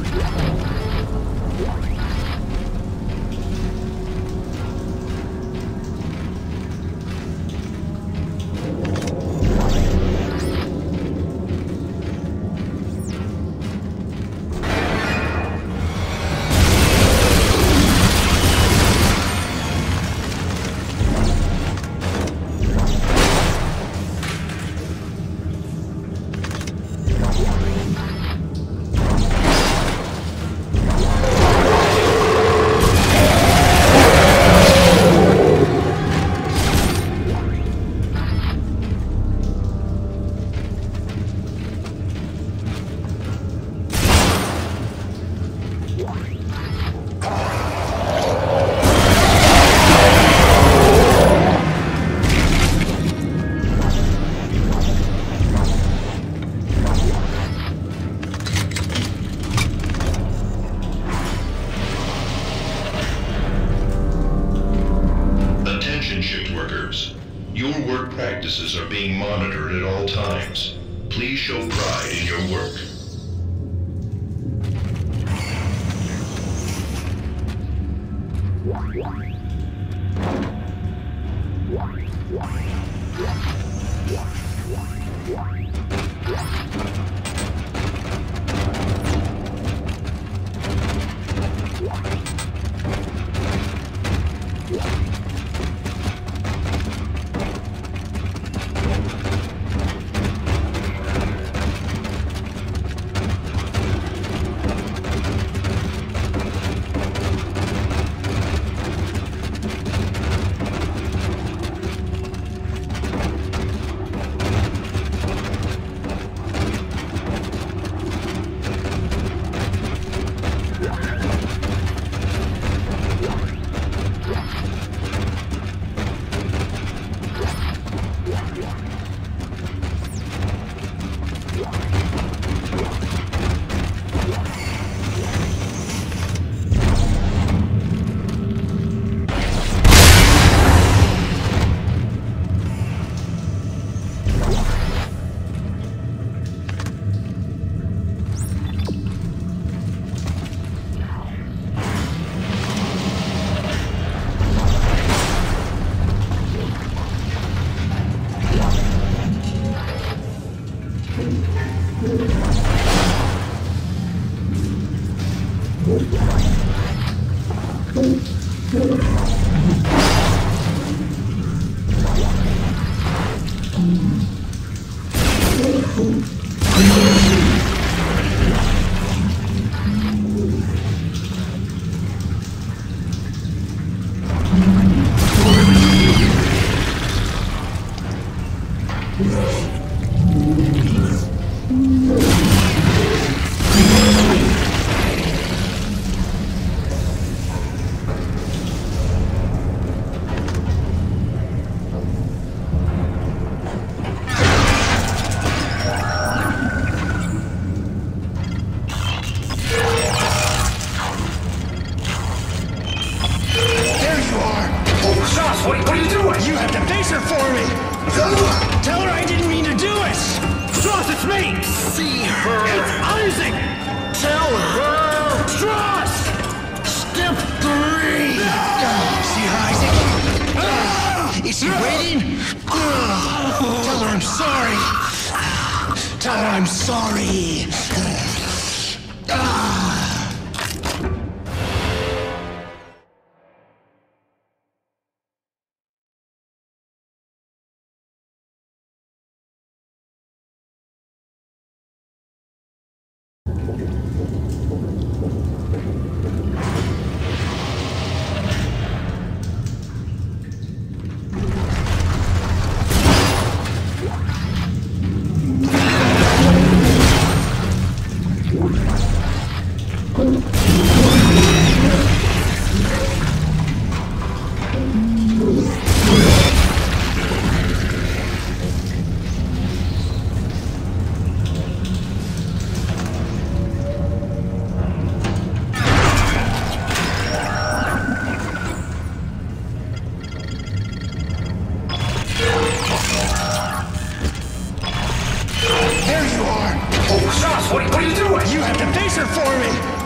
Your work practices are being monitored at all times. Please show pride in your work. What are you doing? You have to face her for me! Tell her I didn't mean to do it! Stross, it's me! See her! It's Isaac! Tell her! Stross! Step 3! See her, Isaac? Is she waiting? Tell her I'm sorry! Tell her I'm sorry! What are you doing? You have to face her for me!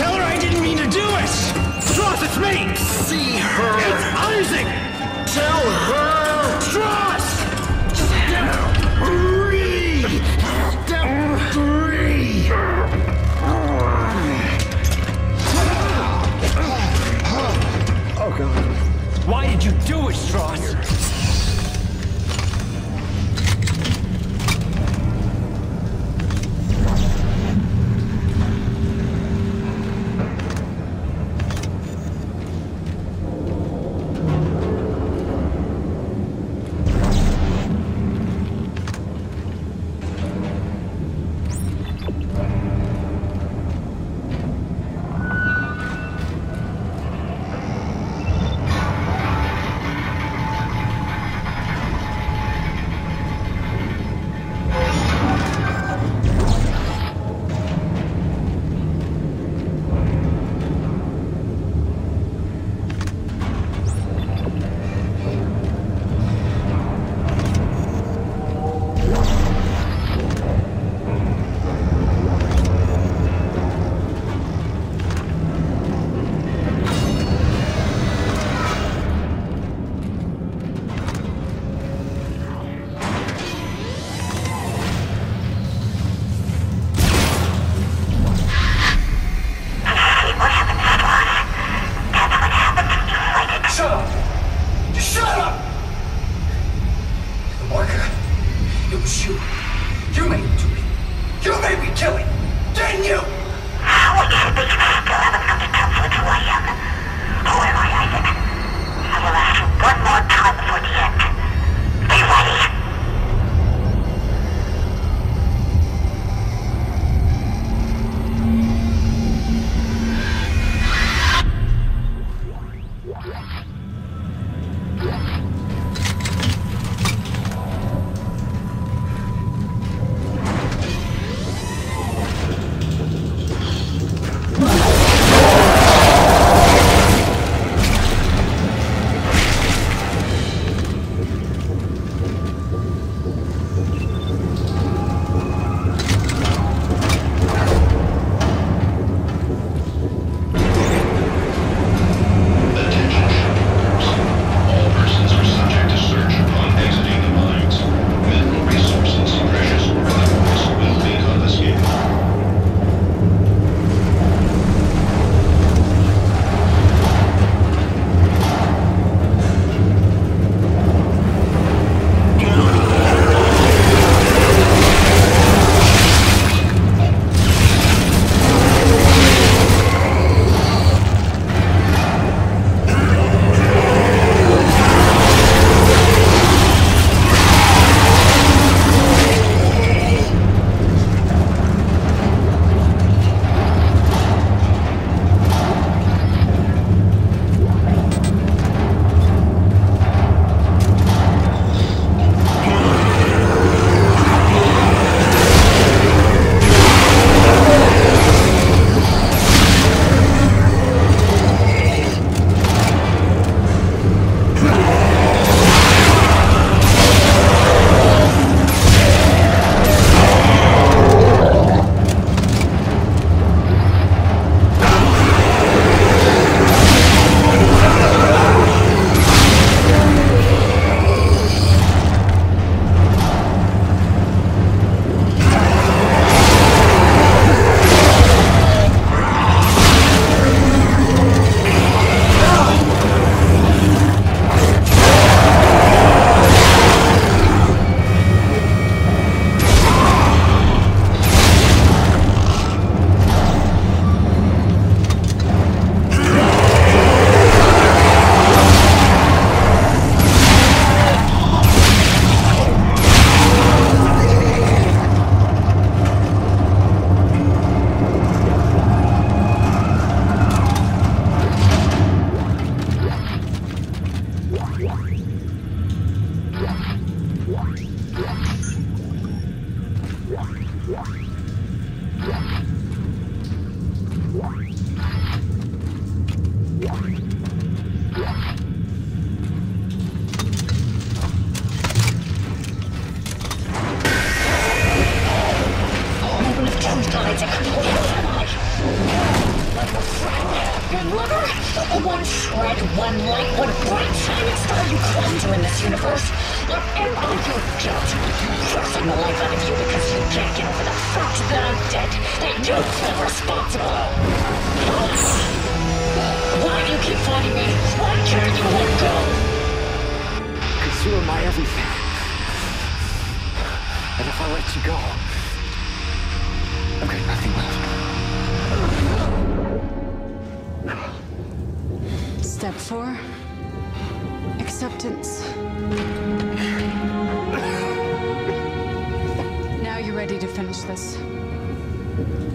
Tell her I didn't mean to do it! Stross, it's me! See her! It's Isaac! Tell her! Stross! Step 3! Step 3! Oh, God. Why did you do it, Stross? One shred, one light, one bright shining star you clung to in this universe. And all your guilt, forcing the life out of you because you can't get over the fact that I'm dead, and you feel responsible. Why do you keep fighting me? Why can't you let go? Because you are my everything. And if I let you go, I've got nothing left. Step 4. Acceptance. Now you're ready to finish this.